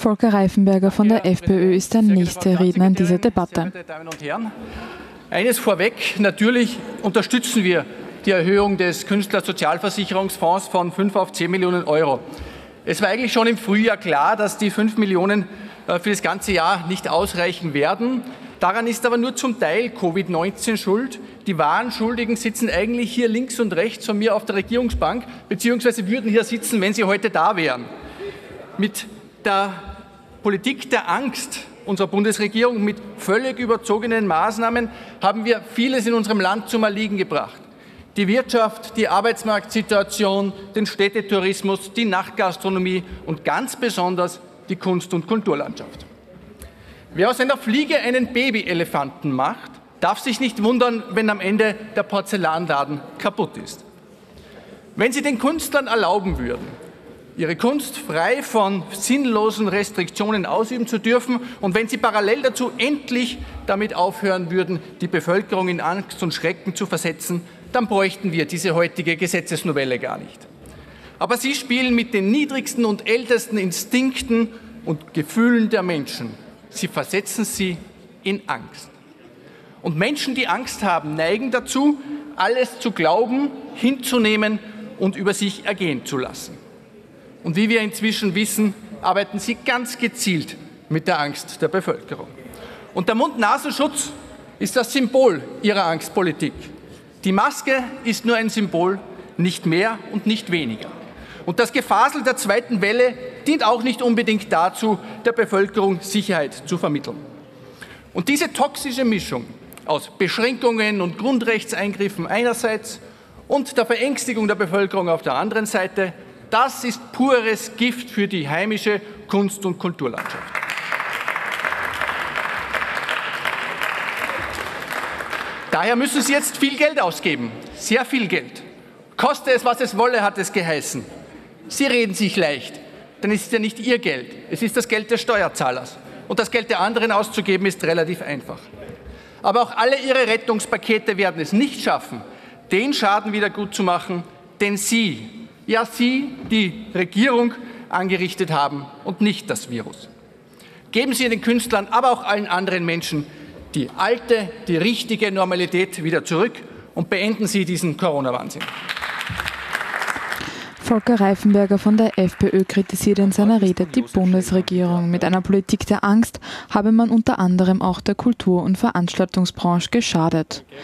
Volker Reifenberger von der FPÖ ist der nächste Redner in dieser Debatte. Meine Damen und Herren, eines vorweg, natürlich unterstützen wir die Erhöhung des Künstlersozialversicherungsfonds von 5 auf 10 Millionen Euro. Es war eigentlich schon im Frühjahr klar, dass die 5 Millionen für das ganze Jahr nicht ausreichen werden. Daran ist aber nur zum Teil Covid-19 schuld. Die wahren Schuldigen sitzen eigentlich hier links und rechts von mir auf der Regierungsbank, beziehungsweise würden hier sitzen, wenn sie heute da wären. Mit der Politik der Angst unserer Bundesregierung, mit völlig überzogenen Maßnahmen, haben wir vieles in unserem Land zum Erliegen gebracht. Die Wirtschaft, die Arbeitsmarktsituation, den Städtetourismus, die Nachtgastronomie und ganz besonders die Kunst- und Kulturlandschaft. Wer aus einer Fliege einen Babyelefanten macht, darf sich nicht wundern, wenn am Ende der Porzellanladen kaputt ist. Wenn Sie den Künstlern erlauben würden, ihre Kunst frei von sinnlosen Restriktionen ausüben zu dürfen und wenn Sie parallel dazu endlich damit aufhören würden, die Bevölkerung in Angst und Schrecken zu versetzen, dann bräuchten wir diese heutige Gesetzesnovelle gar nicht. Aber Sie spielen mit den niedrigsten und ältesten Instinkten und Gefühlen der Menschen. Sie versetzen sie in Angst. Und Menschen, die Angst haben, neigen dazu, alles zu glauben, hinzunehmen und über sich ergehen zu lassen. Und wie wir inzwischen wissen, arbeiten sie ganz gezielt mit der Angst der Bevölkerung. Und der Mund-Nasenschutz ist das Symbol ihrer Angstpolitik. Die Maske ist nur ein Symbol, nicht mehr und nicht weniger. Und das Gefasel der zweiten Welle dient auch nicht unbedingt dazu, der Bevölkerung Sicherheit zu vermitteln. Und diese toxische Mischung aus Beschränkungen und Grundrechtseingriffen einerseits und der Verängstigung der Bevölkerung auf der anderen Seite, das ist pures Gift für die heimische Kunst- und Kulturlandschaft. Daher müssen Sie jetzt viel Geld ausgeben, sehr viel Geld. Koste es, was es wolle, hat es geheißen. Sie reden sich leicht, denn es ist ja nicht Ihr Geld, es ist das Geld des Steuerzahlers. Und das Geld der anderen auszugeben, ist relativ einfach. Aber auch alle Ihre Rettungspakete werden es nicht schaffen, den Schaden wieder gut zu machen, den Sie, ja Sie, die Regierung, angerichtet haben und nicht das Virus. Geben Sie den Künstlern, aber auch allen anderen Menschen die alte, die richtige Normalität wieder zurück und beenden Sie diesen Corona-Wahnsinn. Volker Reifenberger von der FPÖ kritisiert in seiner Rede die Bundesregierung. Mit einer Politik der Angst habe man unter anderem auch der Kultur- und Veranstaltungsbranche geschadet.